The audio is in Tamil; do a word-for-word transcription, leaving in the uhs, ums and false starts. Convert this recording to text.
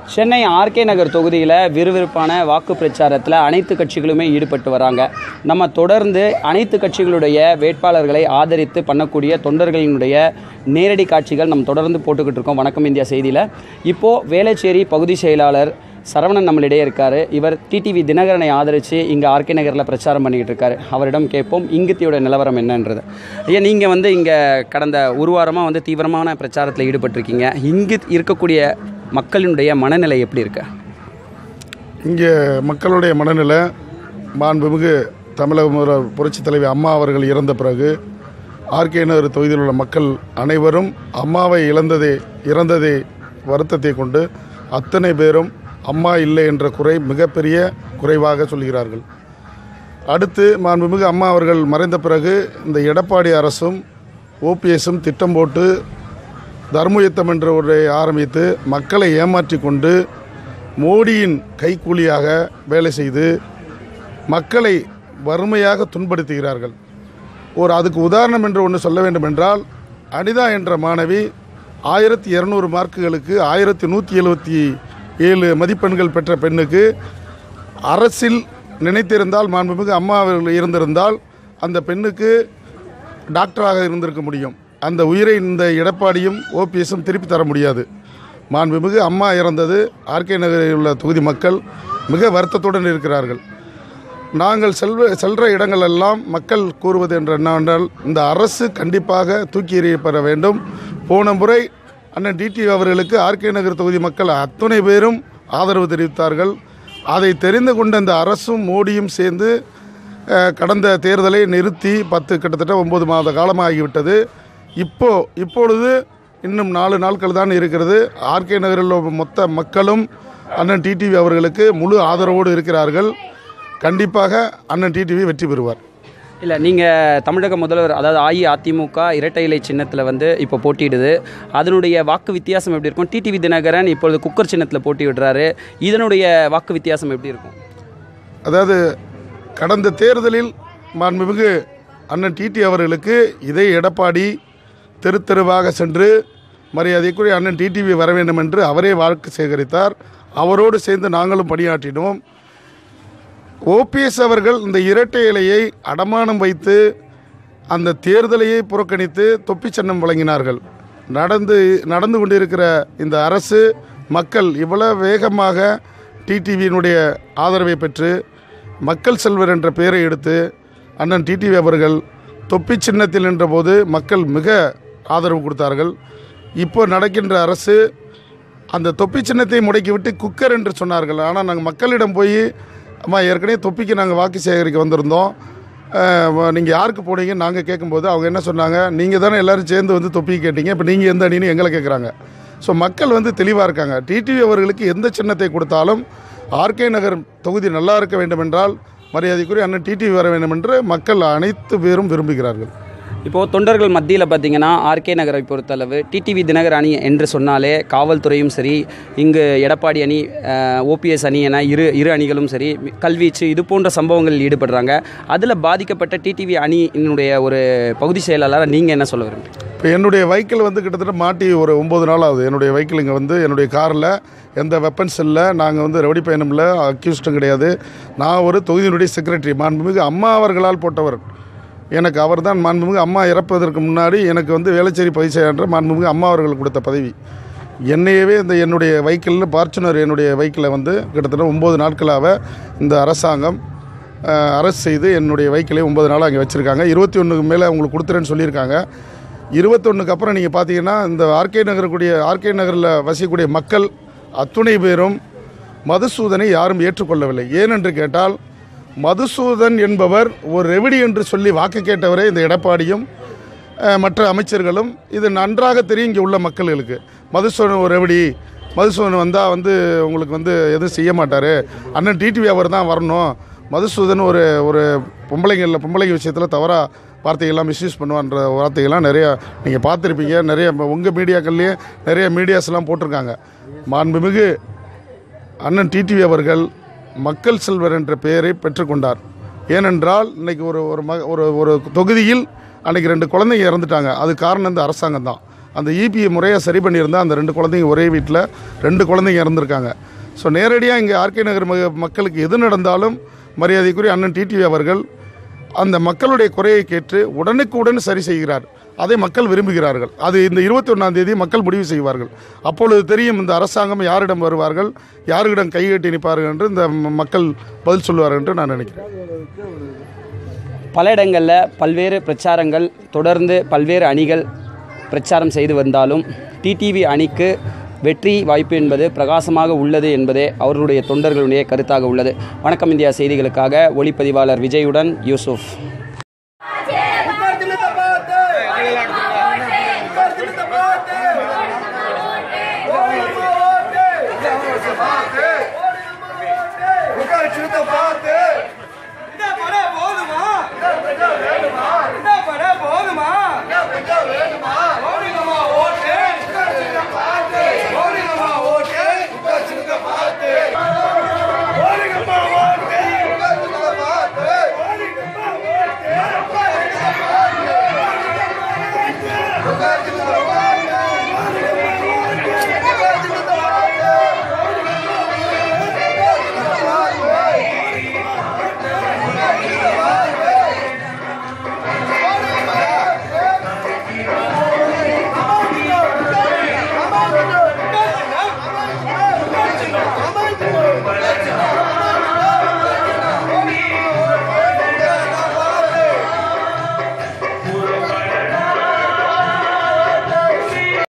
சென்னை ஆர்கே நகர் தொகுதியில் விறுவிறுப்பான வாக்கு பிரச்சாரத்தில் அனைத்து கட்சிகளுமே ஈடுபட்டு வராங்க. நம்ம தொடர்ந்து அனைத்து கட்சிகளுடைய வேட்பாளர்களை ஆதரித்து பண்ணக்கூடிய தொண்டர்களினுடைய நேரடி காட்சிகள் நம்ம தொடர்ந்து போட்டுக்கிட்டு இருக்கோம். வணக்கம் இந்தியா செய்தியில் இப்போது வேளச்சேரி பகுதி செயலாளர் சரவணன் நம்மளிடையே இருக்கார். இவர் டிடிவி தினகரனை ஆதரித்து இங்கே ஆர்கே நகரில் பிரச்சாரம் பண்ணிக்கிட்டு இருக்காரு. அவரிடம் கேட்போம் இங்குத்தியோட நிலவரம் என்னன்றது. ஐயா, நீங்கள் வந்து இங்கே கடந்த ஒரு வாரமாக வந்து தீவிரமான பிரச்சாரத்தில் ஈடுபட்டிருக்கீங்க. இங்கு இருக்கக்கூடிய மக்களினுடைய மனநிலை எப்படி இருக்கு? இங்கே மக்களுடைய மனநிலை மாண்புமிகு தமிழக முதல்வர் புரட்சித் தலைவி அம்மா அவர்கள் இறந்த பிறகு ஆர்கே நகர் தொகுதியில் உள்ள மக்கள் அனைவரும் அம்மாவை இழந்ததே இறந்ததே வருத்தத்தை கொண்டு அத்தனை பேரும் அம்மா இல்லை என்ற குறை மிகப்பெரிய குறைவாக சொல்கிறார்கள். அடுத்து மாண்புமிகு அம்மா அவர்கள் மறைந்த பிறகு இந்த எடப்பாடி அரசும் ஓபிஎஸும் திட்டம் போட்டு தர்மயுத்தம் என்ற ஒன்றை ஆரம்பித்து மக்களை ஏமாற்றி கொண்டு மோடியின் கைக்கூலியாக வேலை செய்து மக்களை வறுமையாக துன்படுத்துகிறார்கள். ஒரு அதுக்கு உதாரணம் என்று ஒன்று சொல்ல வேண்டும் என்றால், அனிதா என்ற மாணவி ஆயிரத்தி இரநூறு மார்க்குகளுக்கு ஆயிரத்தி நூற்றி எழுபத்தி ஏழு மதிப்பெண்கள் பெற்ற பெண்ணுக்கு அரசில் நினைத்திருந்தால் மாண்புமிகு அம்மா அவர்கள் இருந்திருந்தால் அந்த பெண்ணுக்கு டாக்டராக இருந்திருக்க முடியும். அந்த உயிரை இந்த எடப்பாடியும் ஓபிஎஸும் திருப்பி தர முடியாது. மாண்புமிகு அம்மா இறந்தது ஆர்கே நகரில் உள்ள தொகுதி மக்கள் மிக வருத்தத்துடன் இருக்கிறார்கள். நாங்கள் செல்வ செல்கிற இடங்களெல்லாம் மக்கள் கூறுவது என்னவென்றால், இந்த அரசு கண்டிப்பாக தூக்கி எறியப்பட வேண்டும். போன முறை அண்ணன் டிடிவி அவர்களுக்கு ஆர்கே நகர் தொகுதி மக்கள் அத்தனை பேரும் ஆதரவு தெரிவித்தார்கள். அதை தெரிந்து கொண்ட இந்த அரசும் மோடியும் சேர்ந்து கடந்த தேர்தலை நிறுத்தி பத்து கிட்டத்தட்ட ஒம்பது மாத காலமாகிவிட்டது. இப்போ இப்பொழுது இன்னும் நாலு நாட்கள் தான் இருக்கிறது. ஆர்கே நகரில் மொத்த மக்களும் அண்ணன் டிடிவி அவர்களுக்கு முழு ஆதரவோடு இருக்கிறார்கள். கண்டிப்பாக அண்ணன் டிடிவி வெற்றி பெறுவார். இல்லை, நீங்கள் தமிழக முதல்வர் அதாவது அஇஅதிமுக இரட்டை இலை சின்னத்தில் வந்து இப்போ போட்டியிடுது. அதனுடைய வாக்கு வித்தியாசம் எப்படி இருக்கும்? டிடிவி தினகரன் இப்பொழுது குக்கர் சின்னத்தில் போட்டி விடுறாரு. இதனுடைய வாக்கு வித்தியாசம் எப்படி இருக்கும்? அதாவது கடந்த தேர்தலில் மாண்புமிகு அண்ணன் டிடி அவர்களுக்கு இதே எடப்பாடி தெரு தெருவாக சென்று மரியாதைக்குரிய அண்ணன் டிடிவி வர வேண்டும் என்று அவரே வாக்கு சேகரித்தார். அவரோடு சேர்ந்து நாங்களும் பணியாற்றினோம். ஓபிஎஸ் அவர்கள் இந்த இரட்டை இலையை அடமானம் வைத்து அந்த தேர்தலையை புறக்கணித்து தொப்பி சின்னம் வழங்கினார்கள். நடந்து நடந்து கொண்டிருக்கிற இந்த அரசு மக்கள் இவ்வளவு வேகமாக டிடிவியினுடைய ஆதரவை பெற்று மக்கள் செல்வர் என்ற பெயரை எடுத்து அண்ணன் டிடிவி அவர்கள் தொப்பி சின்னத்தில் நின்றபோது மக்கள் மிக ஆதரவு கொடுத்தார்கள். இப்போ நடக்கின்ற அரசு அந்த தொப்பி சின்னத்தை முடக்கிவிட்டு குக்கர் என்று சொன்னார்கள். ஆனால் நாங்கள் மக்களிடம் போய், அம்மா ஏற்கனவே தொப்பிக்கு நாங்கள் வாக்கு சேகரிக்க வந்திருந்தோம், நீங்கள் யாருக்கு போனீங்கன்னு நாங்கள் கேட்கும்போது அவங்க என்ன சொன்னாங்க, நீங்கள் தானே எல்லோரும் சேர்ந்து வந்து தொப்பிக்கு கேட்டீங்க, இப்போ நீங்கள் எந்த அணின்னு எங்களை கேட்குறாங்க. ஸோ மக்கள் வந்து தெளிவாக இருக்காங்க. டிடிவி அவர்களுக்கு எந்த சின்னத்தை கொடுத்தாலும் ஆர்கே நகர் தொகுதி நல்லா இருக்க வேண்டும் என்றால் மரியாதைக்குரிய அண்ணன் டிடிவி வர வேண்டும் என்று மக்கள் அனைத்து பேரும் விரும்புகிறார்கள். இப்போது தொண்டர்கள் மத்தியில் பார்த்திங்கன்னா ஆர்கே நகரை பொறுத்தளவு டிடிவி தினகர் அணி என்று சொன்னாலே காவல்துறையும் சரி, இங்கு எடப்பாடி அணி, ஓபிஎஸ் அணி என இரு இரு அணிகளும் சரி கல்வீச்சு இது போன்ற சம்பவங்களில் ஈடுபடுறாங்க. அதில் பாதிக்கப்பட்ட டிடிவி அணியினுடைய ஒரு பகுதி செயலாளராக நீங்கள் என்ன சொல்ல விரும்புகிறீங்க? இப்போ என்னுடைய வெஹிக்கிள் வந்து கிட்டத்தட்ட மாட்டி ஒரு ஒம்பது நாள் ஆகுது. என்னுடைய வெஹிக்கிள் இங்கே வந்து என்னுடைய காரில் எந்த வெப்பன்ஸ் இல்லை, நாங்கள் வந்து ரவுடி பயணம் இல்லை, அக்யூஸ்டும் கிடையாது. நான் ஒரு தொகுதியினுடைய செக்ரட்டரி. மாண்புமிகு அம்மா அவர்களால் போட்டவர். எனக்கு அவர் தான் மாண்புமிகு அம்மா இறப்பதற்கு முன்னாடி எனக்கு வந்து வேளச்சேரி பகுதி செயலாளர் மாண்புமிகு அம்மா அவர்கள் கொடுத்த பதவி. என்னையவே இந்த என்னுடைய வெஹிக்கிள்னு பார்ச்சுனர் என்னுடைய வெஹிக்கிளை வந்து கிட்டத்தட்ட ஒம்பது நாட்களாக இந்த அரசாங்கம் அரசு செய்து என்னுடைய வெஹிக்கிளை ஒம்பது நாளாக அங்கே வச்சுருக்காங்க. இருபத்தி ஒன்றுக்கு மேலே அவங்களுக்கு கொடுத்துறேன்னு சொல்லியிருக்காங்க. இருபத்தொன்றுக்கு அப்புறம் நீங்கள் பார்த்தீங்கன்னா இந்த ஆர்கே நகரக்கூடிய ஆர்கே நகரில் வசிக்கக்கூடிய மக்கள் அத்துணை பேரும் மதுசூதனை யாரும் ஏற்றுக்கொள்ளவில்லை. ஏனென்று கேட்டால், மதுசூதன் என்பவர் ஒரு ரெவடி என்று சொல்லி வாக்கு கேட்டவரே இந்த எடப்பாடியும் மற்ற அமைச்சர்களும். இது நன்றாக தெரியும் இங்கே உள்ள மக்களுக்கு. மதுசூதன் ஒரு ரெவடி, மதுசூதன் வந்தால் வந்து உங்களுக்கு வந்து எதுவும் செய்ய மாட்டார், அண்ணன் டிடிவி அவர் தான் வரணும், மதுசூதன் ஒரு ஒரு பொம்பளைங்களில் பொம்பளைங்க விஷயத்தில் தவறாக வார்த்தைகள்லாம் மிஸ்யூஸ் பண்ணுவான்ற வார்த்தைகள்லாம் நிறையா நீங்கள் பார்த்துருப்பீங்க. நிறைய உங்கள் மீடியாக்கள்லேயே நிறைய மீடியாஸ்லாம் போட்டிருக்காங்க. மாண்புமிகு அண்ணன் டிடிவி அவர்கள் மக்கள் செல்வர் என்ற பெயரை பெற்றுக்கொண்டார். ஏனென்றால் இன்றைக்கி ஒரு ஒரு ம ஒரு ஒரு தொகுதியில் அன்றைக்கி ரெண்டு குழந்தைங்க இறந்துட்டாங்க. அது காரணம் இந்த அரசாங்கம் தான். அந்த இபிஐ முறையாக சரி பண்ணியிருந்தால் அந்த ரெண்டு குழந்தைங்க ஒரே வீட்டில் ரெண்டு குழந்தைங்க இறந்துருக்காங்க. ஸோ நேரடியாக இங்கே ஆர்கே நகர் ம மக்களுக்கு எது நடந்தாலும் மரியாதைக்குரிய அண்ணன் டிடிவி அவர்கள் அந்த மக்களுடைய குறையை கேட்டு உடனுக்குடன் சரி செய்கிறார். அதை மக்கள் விரும்புகிறார்கள். அது இந்த இருபத்தி ஒன்றாம் தேதி மக்கள் முடிவு செய்வார்கள். அப்பொழுது தெரியும் இந்த அரசாங்கம் யாரிடம் வருவார்கள், யாரிடம் கைகட்டி நிற்பார்கள் என்று இந்த மக்கள் பதில் சொல்வார்கள் என்று நான் நினைக்கிறேன். பல இடங்களில் பல்வேறு பிரச்சாரங்கள் தொடர்ந்து பல்வேறு அணிகள் பிரச்சாரம் செய்து வந்தாலும் டிடிவி அணிக்கு வெற்றி வாய்ப்பு என்பது பிரகாசமாக உள்ளது என்பதே அவர்களுடைய தொண்டர்களுடைய கருத்தாக உள்ளது. வணக்கம் இந்தியா செய்திகளுக்காக ஒளிப்பதிவாளர் விஜயுடன் யூசுப்.